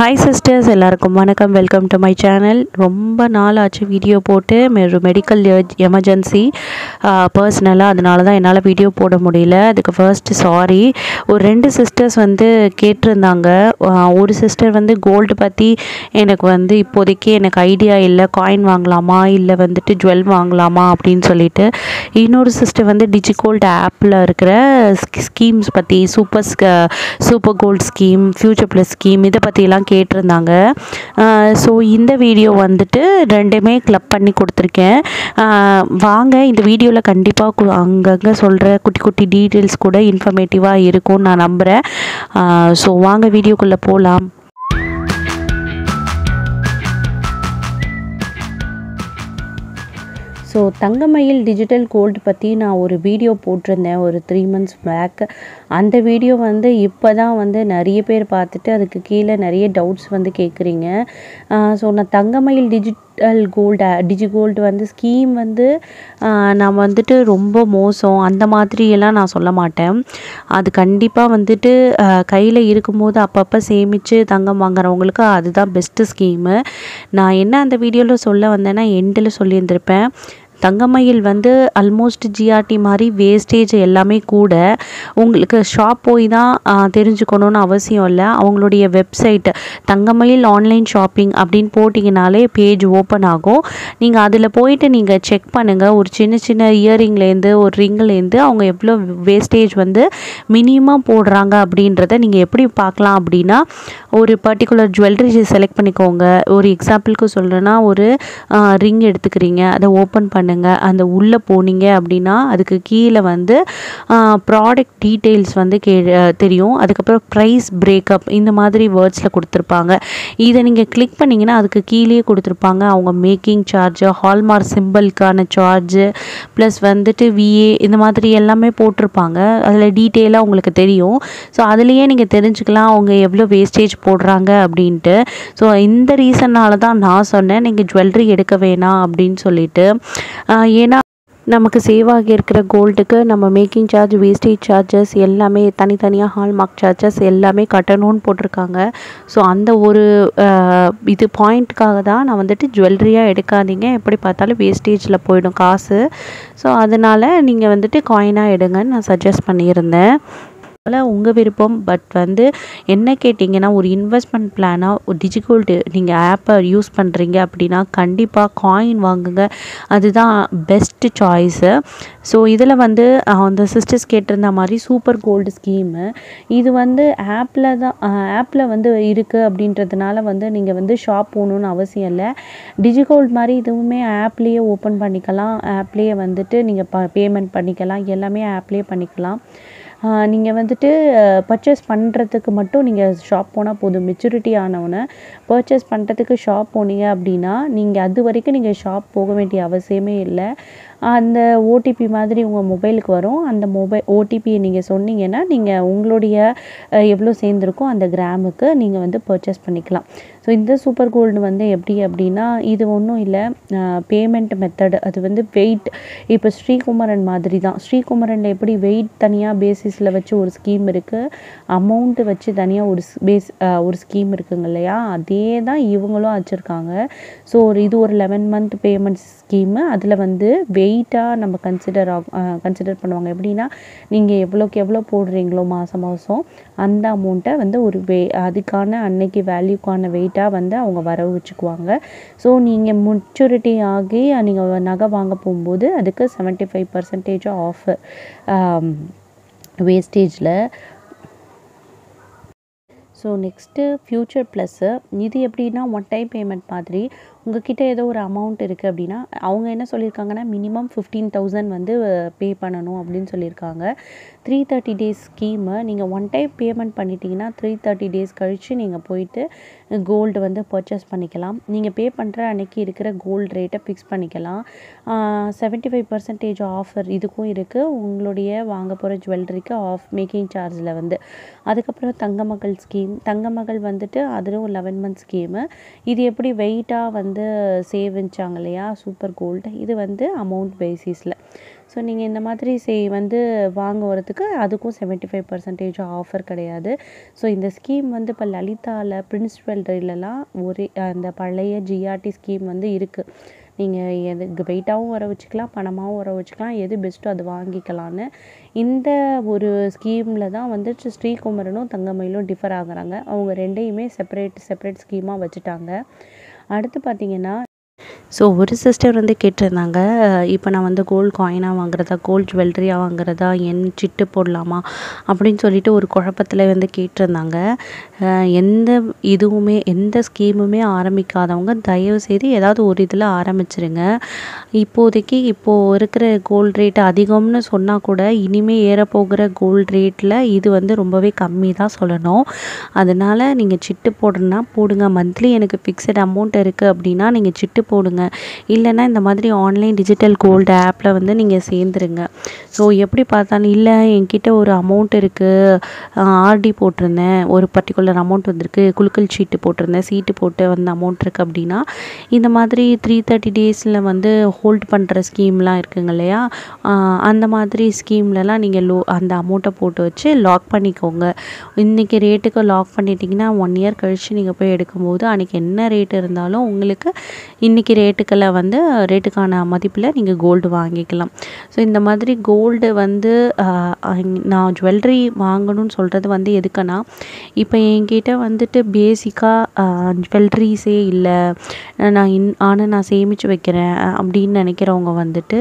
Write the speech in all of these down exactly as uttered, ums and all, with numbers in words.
Hi sisters, எல்லாருக்கும் வணக்கம். Welcome to my channel. ரொம்ப நாள் ஆச்சு வீடியோ போட்டு. மெ- மெடிக்கல் எமர்ஜென்சி பர்சனலாக, அதனால தான் என்னால் வீடியோ போட முடியல. அதுக்கு ஃபர்ஸ்ட்டு சாரி. ஒரு ரெண்டு சிஸ்டர்ஸ் வந்து கேட்டிருந்தாங்க. ஆஹ் ஒரு சிஸ்டர் வந்து கோல்டு பற்றி எனக்கு வந்து இப்போதைக்கு எனக்கு ஐடியா இல்லை, காயின் வாங்கலாமா இல்லை வந்துட்டு ஜுவல் வாங்கலாமா அப்படின்னு சொல்லிட்டு. இன்னொரு சிஸ்டர் வந்து டிஜிகோல்டு ஆப்பில் இருக்கிற ஸ்கீம்ஸ் பற்றி, super super gold scheme, future plus scheme, இதை பற்றிலாம் கேட்டிருந்தாங்க. ஸோ இந்த வீடியோ வந்துட்டு ரெண்டுமே கிளப் பண்ணி கொடுத்துருக்கேன். ஆஹ் வாங்க, இந்த வீடியோவில் கண்டிப்பாக அங்கங்கே சொல்கிற குட்டி குட்டி டீட்டெயில்ஸ் கூட இன்ஃபர்மேட்டிவாக இருக்கும்னு நான் நம்புகிறேன். ஸோ வாங்க வீடியோக்குள்ளே போகலாம். ஸோ தங்கமயில் டிஜிட்டல் கோல்டு பற்றி நான் ஒரு வீடியோ போட்டிருந்தேன் ஒரு த்ரீ மந்த்ஸ் பேக். அந்த வீடியோ வந்து இப்போ தான் வந்து நிறைய பேர் பார்த்துட்டு அதுக்கு கீழே நிறைய டவுட்ஸ் வந்து கேட்குறீங்க. ஸோ நான் Thangamayil digital gold digi gold வந்து ஸ்கீம் வந்து நான் வந்துட்டு ரொம்ப மோசம் அந்த மாதிரியெல்லாம் நான் சொல்ல மாட்டேன். அது கண்டிப்பாக வந்துட்டு கையில் இருக்கும்போது அப்பப்போ சேமித்து தங்கம் வாங்குறவங்களுக்கு அதுதான் பெஸ்ட்டு ஸ்கீமு. நான் என்ன அந்த வீடியோவில் சொல்ல வந்தேன்னா எண்டில் சொல்லியிருந்திருப்பேன். தங்கமயில் வந்து ஆல்மோஸ்ட் ஜிஆர்டி மாதிரி வேஸ்டேஜ் எல்லாமே கூட. உங்களுக்கு ஷாப் போய் தான் தெரிஞ்சுக்கணுன்னு அவசியம் இல்லை. அவங்களுடைய வெப்சைட் தங்கமயில் ஆன்லைன் ஷாப்பிங் அப்படின்னு போட்டிங்கனாலே பேஜ் ஓப்பன் ஆகும். நீங்கள் அதில் போயிட்டு நீங்கள் செக் பண்ணுங்கள். ஒரு சின்ன சின்ன இயரிங்லேருந்து ஒரு ரிங்லேருந்து அவங்க எவ்வளோ வேஸ்டேஜ் வந்து மினிமம் போடுறாங்க அப்படின்றத நீங்கள் எப்படி பார்க்கலாம் அப்படின்னா, ஒரு பர்டிகுலர் ஜுவல்லரி செலக்ட் பண்ணிக்கோங்க. ஒரு எக்ஸாம்பிளுக்கு சொல்கிறேன்னா, ஒரு ரிங் எடுத்துக்கிறீங்க, அதை ஓப்பன் பண்ணுங்கள். அந்த உள்ளே போனீங்க அப்படின்னா அதுக்கு கீழே வந்து ப்ராடக்ட் டீட்டெயில்ஸ் வந்து கே தெரியும். அதுக்கப்புறம் ப்ரைஸ் பிரேக்கப் இந்த மாதிரி வேர்ட்ஸில் கொடுத்துருப்பாங்க. இதை நீங்கள் கிளிக் பண்ணிங்கன்னா அதுக்கு கீழே கொடுத்துருப்பாங்க அவங்க மேக்கிங் சார்ஜு, ஹால்மார்க் சிம்பிளுக்கான சார்ஜு, ப்ளஸ் வந்துட்டு விஏ இந்த மாதிரி எல்லாமே போட்டிருப்பாங்க. அதில் டீட்டெயிலாக உங்களுக்கு தெரியும். ஸோ அதுலேயே நீங்கள் தெரிஞ்சுக்கலாம் அவங்க எவ்வளோ வேஸ்டேஜ் போடுறாங்க அப்படின்ட்டு. ஸோ இந்த ரீசன்னால தான் நான் சொன்னேன் நீங்கள் ஜுவல்லரி எடுக்க வேணாம் அப்படின்னு சொல்லிட்டு. ஏன்னா நமக்கு சேவ் ஆகி இருக்கிற கோல்டுக்கு நம்ம மேக்கிங் சார்ஜ், வேஸ்டேஜ் சார்ஜஸ் எல்லாமே தனித்தனியாக, ஹால்மார்க் சார்ஜஸ் எல்லாமே கட்டணும்னு போட்டிருக்காங்க. ஸோ அந்த ஒரு இது பாயிண்ட்டுக்காக தான் நான் வந்துட்டு ஜுவல்லரியாக எடுக்காதீங்க, எப்படி பார்த்தாலும் வேஸ்டேஜில் போயிடும் காசு. ஸோ அதனால் நீங்கள் வந்துட்டு காயினாக எடுங்கன்னு நான் சஜஸ்ட் பண்ணியிருந்தேன். அதனால் உங்கள் விருப்பம். பட் வந்து என்ன கேட்டிங்கன்னா, ஒரு இன்வெஸ்ட்மெண்ட் பிளானாக ஒரு டிஜிகோல்டு நீங்கள் ஆப்பை யூஸ் பண்ணுறீங்க அப்படின்னா கண்டிப்பாக காயின் வாங்குங்க, அதுதான் பெஸ்ட்டு சாய்ஸு. ஸோ இதில் வந்து அந்த சிஸ்டர்ஸ் கேட்டிருந்த மாதிரி சூப்பர் கோல்டு ஸ்கீமு இது வந்து ஆப்பில் தான் ஆப்பில் வந்து இருக்குது அப்படின்றதுனால வந்து நீங்கள் வந்து ஷாப் போகணுன்னு அவசியம் இல்லை. டிஜிகோல்டு மாதிரி இதுவுமே ஆப்லேயே ஓப்பன் பண்ணிக்கலாம், ஆப்லேயே வந்துட்டு நீங்கள் ப பேமெண்ட் பண்ணிக்கலாம், எல்லாமே ஆப்லேயே பண்ணிக்கலாம். நீங்கள் வந்துட்டு பர்ச்சேஸ் பண்ணுறதுக்கு மட்டும் நீங்கள் ஷாப் போனால் போதும். மெச்சூரிட்டி ஆனவுடனே பர்ச்சேஸ் பண்ணுறதுக்கு ஷாப் போனீங்க அப்படின்னா நீங்கள் அது வரைக்கும் நீங்கள் ஷாப் போக வேண்டிய அவசியமே இல்லை. அந்த ஓடிபி மாதிரி உங்கள் மொபைலுக்கு வரும். அந்த மொபைல் ஓடிபியை நீங்கள் சொன்னீங்கன்னா நீங்கள் உங்களுடைய எவ்வளோ சேர்ந்துருக்கோ அந்த கிராமுக்கு நீங்கள் வந்து பர்ச்சேஸ் பண்ணிக்கலாம். ஸோ இந்த சூப்பர் கோல்டு வந்து எப்படி அப்படின்னா, இது ஒன்றும் இல்லை, பேமெண்ட் மெத்தடு அது வந்து வெயிட். இப்போ ஸ்ரீகுமரன் மாதிரி தான். ஸ்ரீகுமரனில் எப்படி வெயிட் தனியாக பேசிஸில் வச்சு ஒரு ஸ்கீம் இருக்குது, அமௌண்ட்டு வச்சு தனியாக ஒரு பேஸ் ஒரு ஸ்கீம் இருக்குங்க இல்லையா, அதே தான் இவங்களும் வச்சுருக்காங்க. ஸோ ஒரு இது ஒரு லெவன் மந்த் பேமெண்ட் ஸ்கீமு. அதில் வந்து வெயிட்டாக நம்ம கன்சிடர் ஆகும் கன்சிடர் பண்ணுவாங்க. எப்படின்னா, நீங்கள் எவ்வளோக்கு எவ்வளோ போடுறீங்களோ மாதம் மாதம் அந்த அமௌண்ட்டை வந்து ஒரு வே அதுக்கான அன்னைக்கு வேல்யூக்கான வெயிட்டாக வந்து அவங்க வரவு வச்சுக்குவாங்க. ஸோ நீங்கள் மெச்சூரிட்டி ஆகி நீங்கள் நகை வாங்க போகும்போது அதுக்கு செவன்ட்டி ஃபைவ் பர்சன்டேஜ் ஆஃப் வேஸ்டேஜில். So next future plus. இது எப்படின்னா ஒன் டைம் பேமெண்ட் மாதிரி. உங்கள்கிட்ட ஏதோ ஒரு அமௌண்ட் இருக்குது அப்படின்னா அவங்க என்ன சொல்லியிருக்காங்கன்னா மினிமம் ஃபிஃப்டீன் தௌசண்ட் வந்து பே பண்ணணும் அப்படின்னு சொல்லியிருக்காங்க. Three thirty days scheme. நீங்கள் ஒன் டைம் பேமெண்ட் பண்ணிட்டீங்கன்னா த்ரீ தேர்ட்டி டேஸ் கழித்து நீங்கள் போயிட்டு கோல்டு வந்து பர்ச்சேஸ் பண்ணிக்கலாம். நீங்கள் பே பண்ணுற அன்றைக்கி இருக்கிற கோல்டு ரேட்டை ஃபிக்ஸ் பண்ணிக்கலாம். செவன்ட்டி ஃபைவ் பர்சன்டேஜ் ஆஃபர் இதுக்கும் இருக்குது, உங்களுடைய வாங்க போகிற ஜுவல்லரிக்கு ஆஃப் மேக்கிங் சார்ஜில் வந்து. அதுக்கப்புறம் தங்க மகள் ஸ்கீம். தங்கமகள் வந்துட்டு அதுவும் லெவன் மந்த் ஸ்கீமு. இது எப்படி வெயிட்டாக வந்து சேவிச்சாங்க இல்லையா சூப்பர் கோல்டு, இது வந்து அமௌண்ட் பேசிஸில். ஸோ நீங்கள் இந்த மாதிரி சே வந்து வாங்க வரதுக்கு அதுக்கும் செவன்ட்டி ஃபைவ் பர்சன்டேஜ் ஆஃபர் கிடையாது. ஸோ இந்த ஸ்கீம் வந்து இப்போ லலிதாவில் பிரின்ஸ் ஜுவல்லரிலலாம் ஒரே அந்த பழைய ஜிஆர்டி ஸ்கீம் வந்து இருக்குது. நீங்கள் எது வெயிட்டாகவும் வர வச்சுக்கலாம், பணமாகவும் வர வச்சுக்கலாம், எது பெஸ்ட்டோ அது வாங்கிக்கலான்னு. இந்த ஒரு ஸ்கீமில் தான் வந்துட்டு ஸ்ரீகுமரனும் தங்கமயிலும் டிஃபர் ஆகுறாங்க. அவங்க ரெண்டையுமே செப்பரேட் செப்பரேட் ஸ்கீமாக வச்சுட்டாங்க. அடுத்து பார்த்திங்கன்னா ஸோ ஒரு சிஸ்டர் வந்து கேட்டிருந்தாங்க, இப்போ நான் வந்து கோல்டு காயினாக வாங்குறதா கோல்டு ஜுவல்லரியாக வாங்குறதா என் சிட்டு போடலாமா அப்படின்னு சொல்லிட்டு ஒரு குழப்பத்தில் வந்து கேட்டிருந்தாங்க. எந்த இதுவுமே எந்த ஸ்கீமுமே ஆரம்பிக்காதவங்க தயவுசெய்து ஏதாவது ஒரு இதில் ஆரம்பிச்சிருங்க. இப்போதைக்கு இப்போது இருக்கிற கோல்டு ரேட் அதிகம்னு சொன்னால் கூட இனிமேல் ஏறப்போகிற கோல்டு ரேட்டில் இது வந்து ரொம்பவே கம்மி தான் சொல்லணும். அதனால் நீங்கள் சிட்டு போடுறதுனா போடுங்க. மந்த்லி எனக்கு ஃபிக்ஸட் அமௌண்ட் இருக்குது அப்படின்னா நீங்கள் சிட்டு போடுங்க. இல்லைன்னா இந்த மாதிரி ஆன்லைன் டிஜிட்டல் கோல்டு ஆப்பில் வந்து நீங்கள் சேர்ந்துருங்க. ஸோ எப்படி பார்த்தாலும் இல்லை என்கிட்ட ஒரு அமௌண்ட் இருக்குது, ஆர்டி போட்டிருந்தேன், ஒரு பர்டிகுலர் அமௌண்ட் வந்திருக்கு, குலுக்கல் சீட்டு போட்டிருந்தேன், சீட்டு போட்டு வந்த அமௌண்ட் இருக்குது அப்படின்னா இந்த மாதிரி த்ரீ தேர்ட்டி டேஸில் வந்து ஹோல்ட் பண்ணுற ஸ்கீம்லாம் இருக்குங்க இல்லையா, அந்த மாதிரி ஸ்கீம்லலாம் நீங்கள் லோ அந்த அமௌண்ட்டை போட்டு வச்சு லாக் பண்ணிக்கோங்க. இன்றைக்கி ரேட்டுக்கு லாக் பண்ணிட்டீங்கன்னா ஒன் இயர் கழித்து நீங்கள் போய் எடுக்கும்போது அன்றைக்கி என்ன ரேட் இருந்தாலும் உங்களுக்கு இன்றைக்கி ரேட்டுக்களை வந்து ரேட்டுக்கான மதிப்பில் நீங்கள் கோல்டு வாங்கிக்கலாம். ஸோ இந்த மாதிரி கோல்டு வந்து நான் ஜுவல்லரி வாங்கணும்னு சொல்கிறது வந்து எதுக்குன்னா, இப்போ என்கிட்ட வந்துட்டு பேசிக்காக ஜுவல்லரிஸே இல்லை, நான் இன் ஆனால் நான் சேமித்து வைக்கிறேன் அப்படின்னு நினைக்கிறவங்க வந்துட்டு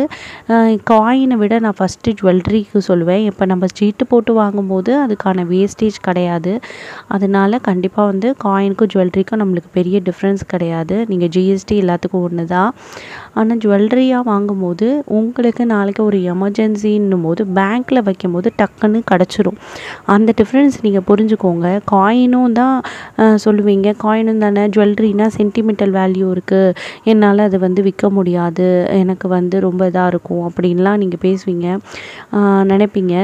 காயினை விட நான் ஃபஸ்ட்டு ஜுவல்லரிக்கு சொல்லுவேன். இப்போ நம்ம சீட்டு போட்டு வாங்கும்போது அதுக்கான வேஸ்டேஜ் கிடையாது. அதனால் கண்டிப்பாக வந்து காயினுக்கும் ஜுவல்லரிக்கும் நம்மளுக்கு பெரிய டிஃப்ரென்ஸ் கிடையாது. நீங்கள் ஜிஎஸ்டி எல்லாத்துக்கும் ஒன்று தான். ஆனால் ஜுவல்லரியாக வாங்கும்போது உங்களுக்கு நாளைக்கு ஒரு எமர்ஜென்சின்னும் போது பேங்க்கில் வைக்கும்போது டக்குன்னு கிடச்சிரும். அந்த டிஃப்ரென்ஸ் நீங்கள் புரிஞ்சுக்கோங்க. காயினும் தான் சொல்லுவீங்க, காயினும் தானே, ஜுவல்லரினா சென்டிமெண்டல் வேல்யூ இருக்குது, என்னால் அது வந்து விற்க முடியாது, எனக்கு வந்து ரொம்ப இதாக இருக்கும் அப்படின்லாம் நீங்கள் பேசுவீங்க, நினைப்பீங்க.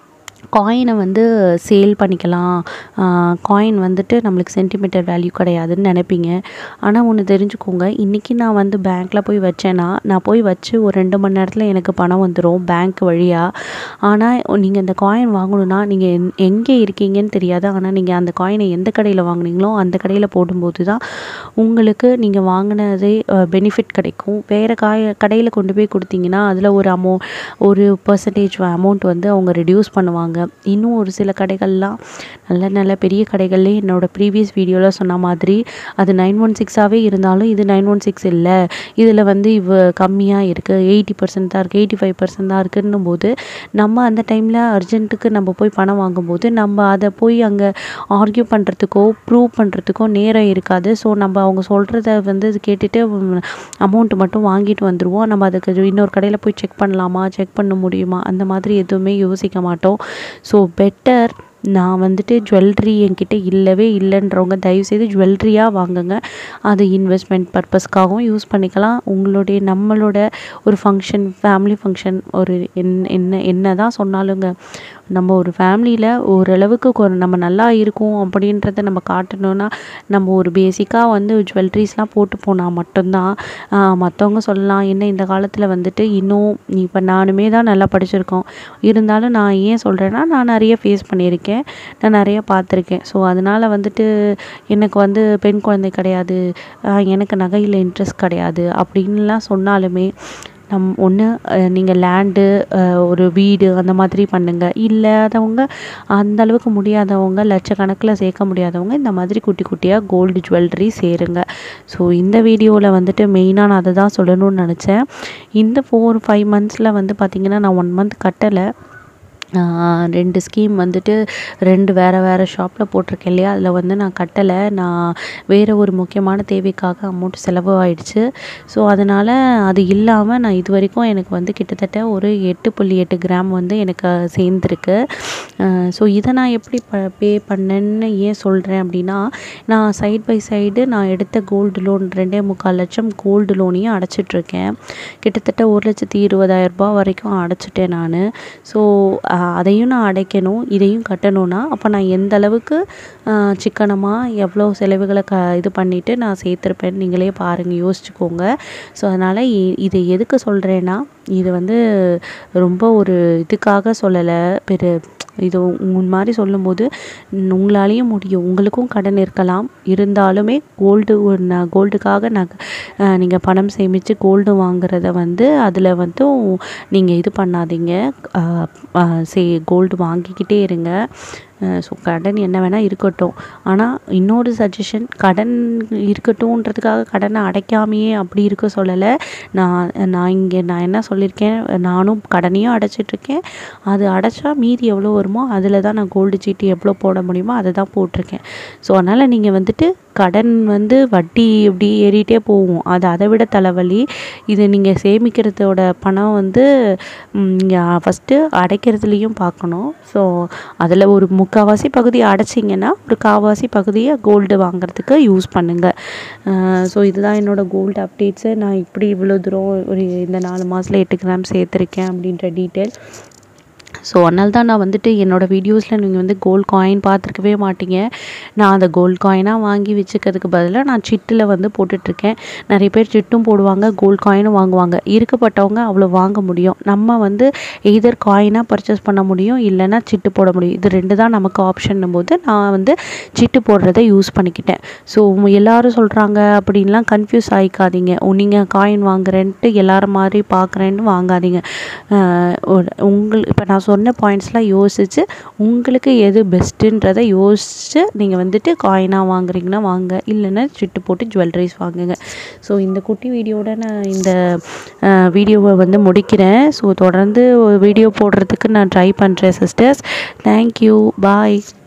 காயினை வந்து சேல் பண்ணிக்கலாம், காயின் வந்துட்டு நம்மளுக்கு சென்டிமெண்டல் வேல்யூ கிடையாதுன்னு நினைப்பீங்க. ஆனால் ஒன்று தெரிஞ்சுக்கோங்க, இன்றைக்கி நான் வந்து பேங்க்கில் போய் வச்சேன்னா நான் போய் வச்சு ஒரு ரெண்டு மணி நேரத்தில் எனக்கு பணம் வந்துடும் பேங்க் வழியாக. ஆனால் நீங்கள் இந்த காயின் வாங்கணுன்னா நீங்கள் என் எங்கே இருக்கீங்கன்னு தெரியாது. ஆனால் நீங்கள் அந்த காயினை எந்த கடையில் வாங்குனீங்களோ அந்த கடையில் போடும்போது தான் உங்களுக்கு நீங்கள் வாங்கினதே பெனிஃபிட் கிடைக்கும். வேறு காய கடையில் கொண்டு போய் கொடுத்தீங்கன்னா அதில் ஒரு அமௌ ஒரு பர்சன்டேஜ் அமௌண்ட் வந்து அவங்க ரெடியூஸ் பண்ணுவாங்க. இன்னும் ஒரு சில கடைகள்லாம் நல்ல நல்ல பெரிய கடைகள்லேயே என்னோடய ப்ரீவியஸ் வீடியோவில் சொன்ன மாதிரி அது நைன் ஒன் சிக்ஸாகவே இருந்தாலும் இது நைன் ஒன் சிக்ஸ் இல்லை, இதில் வந்து இவ கம்மியாக இருக்குது, எயிட்டி பர்சன்ட் தான் இருக்குது, எயிட்டி ஃபைவ் பர்சன்ட் தான் இருக்குன்னும் போது நம்ம அந்த டைமில் அர்ஜென்ட்டுக்கு நம்ம போய் பணம் வாங்கும்போது நம்ம அதை போய் அங்கே ஆர்கியூ பண்ணுறதுக்கோ ப்ரூவ் பண்ணுறதுக்கோ நேரம் இருக்காது. ஸோ நம்ம அவங்க சொல்கிறத வந்து கேட்டுட்டு அமௌண்ட்டு மட்டும் வாங்கிட்டு வந்துடுவோம். நம்ம அதுக்கு இன்னொரு கடையில் போய் செக் பண்ணலாமா, செக் பண்ண முடியுமா, அந்த மாதிரி எதுவுமே யோசிக்க மாட்டோம். ஸோ பெட்டர் நான் வந்துட்டு ஜுவல்லரி என்கிட்ட இல்லவே இல்லைன்றவங்க தயவுசெய்து ஜுவல்லரியாக வாங்குங்க. அது இன்வெஸ்ட்மெண்ட் பர்பஸ்க்காகவும் யூஸ் பண்ணிக்கலாம். உங்களுடைய நம்மளோட ஒரு ஃபங்க்ஷன், ஃபேமிலி ஃபங்க்ஷன், ஒரு என் என்ன என்ன தான் சொன்னாலுங்க நம்ம ஒரு ஃபேமிலியில் ஓரளவுக்கு நம்ம நல்லா இருக்கோம் அப்படின்றத நம்ம காட்டணுன்னா நம்ம ஒரு பேசிக்காக வந்து ஜுவல்லரிஸ்லாம் போட்டு போனால் மட்டும்தான் மற்றவங்க சொல்லலாம், என்ன இந்த காலத்தில் வந்துட்டு இன்னும் இப்போ நானுமே தான் நல்லா படிச்சிருக்கோம், இருந்தாலும் நான் ஏன் சொல்கிறேன்னா நான் நிறைய ஃபேஸ் பண்ணியிருக்கேன், நான் நிறைய பார்த்துருக்கேன். ஸோ அதனால் வந்துட்டு எனக்கு வந்து பெண் குழந்தை கிடையாது, எனக்கு நகையில் இன்ட்ரெஸ்ட் கிடையாது அப்படின்லாம் சொன்னாலுமே நம் ஒன்று நீங்கள் லேண்டு ஒரு வீடு அந்த மாதிரி பண்ணுங்கள். இல்லாதவங்க அந்தளவுக்கு முடியாதவங்க லட்சக்கணக்கில் சேர்க்க முடியாதவங்க இந்த மாதிரி குட்டி குட்டியாக கோல்டு ஜுவல்லரி சேருங்க. ஸோ இந்த வீடியோவில் வந்துட்டு மெயினாக நான் அதை தான் சொல்லணும்னு நினச்சேன். இந்த ஃபோர் ஃபைவ் மந்த்ஸில் வந்து பார்த்திங்கன்னா நான் ஒன் மந்த் கட்டலை. ரெண்டு ஸ்கீம் வந்துட்டு ரெண்டு வேறு வேறு ஷாப்பில் போட்டிருக்கேன் இல்லையா, அதில் வந்து நான் கட்டலை. நான் வேறு ஒரு முக்கியமான தேவைக்காக அமௌண்ட் செலவு ஆயிடுச்சு. ஸோ அதனால் அது இல்லாமல் நான் இது வரைக்கும் எனக்கு வந்து கிட்டத்தட்ட ஒரு எட்டு புள்ளி எட்டு கிராம் வந்து எனக்கு சேர்ந்துருக்கு. ஸோ இதை நான் எப்படி ப பே பண்ணேன்னு ஏன் சொல்கிறேன் அப்படின்னா, நான் சைட் பை சைடு நான் எடுத்த கோல்டு லோன் ரெண்டே முக்கால் லட்சம் கோல்டு லோனையும் அடைச்சிட்ருக்கேன். கிட்டத்தட்ட ஒரு லட்சத்தி இருபதாயிரம் ரூபாய் வரைக்கும் அடைச்சிட்டேன் நான். ஸோ அதையும் நான் அடைக்கணும், இதையும் கட்டணும்னா அப்போ நான் எந்த அளவுக்கு சிக்கனமாக எவ்வளோ செலவுகளை க இது பண்ணிவிட்டு நான் சேர்த்துருப்பேன்னு நீங்களே பாருங்கள், யோசிச்சுக்கோங்க. ஸோ அதனால் இது எதுக்கு சொல்கிறேன்னா, இது வந்து ரொம்ப ஒரு இதுக்காக சொல்லலை, பெரு இது உன் மாதிரி சொல்லும்போது உங்களாலேயும் முடியும். உங்களுக்கும் கடன் இருக்கலாம், இருந்தாலுமே கோல்டு ந கோல்டுக்காக நகை நீங்கள் பணம் சேமித்து கோல்டு வாங்குறத வந்து அதில் வந்து நீங்கள் இது பண்ணாதீங்க. சே கோல்டு வாங்கிக்கிட்டே இருங்க. ஸோ கடன் என்ன வேணால் இருக்கட்டும். ஆனால் இன்னொரு சஜஷன், கடன் இருக்கட்டும்ன்றதுக்காக கடனை அடைக்காமையே அப்படி இருக்க சொல்லலை. நான் நான் இங்கே நான் என்ன சொல்லியிருக்கேன், நானும் கடனையும் அடைச்சிட்ருக்கேன். அது அடைச்சா மீதி எவ்வளோ வருமோ அதில் தான் நான் கோல்டு சீட்டு எவ்வளோ போட முடியுமோ அதை தான் போட்டிருக்கேன். ஸோ அதனால் நீங்கள் வந்துட்டு கடன் வந்து வட்டி இப்படி ஏறிட்டே போகும், அது அதை விட தலைவலி. இது நீங்கள் சேமிக்கிறதோட பணம் வந்து நீங்கள் ஃபஸ்ட்டு அடைக்கிறதுலேயும் பார்க்கணும். ஸோ அதில் ஒரு முக்கால்வாசி பகுதியை அடைச்சிங்கன்னா ஒரு கால்வாசி பகுதியை கோல்டு வாங்குறதுக்கு யூஸ் பண்ணுங்கள். ஸோ இதுதான் என்னோடய கோல்டு அப்டேட்ஸு. நான் இப்படி இவ்வளோ தூரம் ஒரு இந்த நாலு மாதத்தில் எட்டு கிராம் சேர்த்துருக்கேன் அப்படின்ற டீட்டெயில். ஸோ அதனால தான் நான் வந்துட்டு என்னோடய வீடியோஸில் நீங்கள் வந்து கோல்டு காயின் பார்த்துருக்கவே மாட்டீங்க. நான் அந்த கோல்டு காயினாக வாங்கி வச்சுக்கிறதுக்கு பதிலாக நான் சிட்டில் வந்து போட்டுட்ருக்கேன். நிறைய பேர் சிட்டும் போடுவாங்க, கோல்டு காயினும் வாங்குவாங்க. இருக்கப்பட்டவங்க அவ்வளோ வாங்க முடியும். நம்ம வந்து எய்தர் காயினாக பர்ச்சேஸ் பண்ண முடியும், இல்லைன்னா சிட்டு போட முடியும். இது ரெண்டு தான் நமக்கு ஆப்ஷன்னும் போது நான் வந்து சிட்டு போடுறதை யூஸ் பண்ணிக்கிட்டேன். ஸோ எல்லோரும் சொல்கிறாங்க அப்படின்லாம் கன்ஃபியூஸ் ஆகிக்காதீங்க. நீங்கள் காயின் வாங்குறேன்ட்டு எல்லோரும் மாதிரி பார்க்குறேன்னு வாங்காதீங்க. உங்கள் இப்போ நான் சொன்ன பாயிண்ட்ஸ்லாம் யோசித்து உங்களுக்கு எது பெஸ்ட்டுன்றதை யோசித்து நீங்கள் வந்துட்டு காயினாக வாங்குறீங்கன்னா வாங்க, இல்லைன்னா சிட்டு போட்டு ஜுவல்லரிஸ் வாங்குங்க. ஸோ இந்த குட்டி வீடியோட நான் இந்த வீடியோவை வந்து முடிக்கிறேன். ஸோ தொடர்ந்து வீடியோ போடுறதுக்கு நான் ட்ரை பண்ணுறேன் சிஸ்டர்ஸ். தேங்க்யூ, பாய்.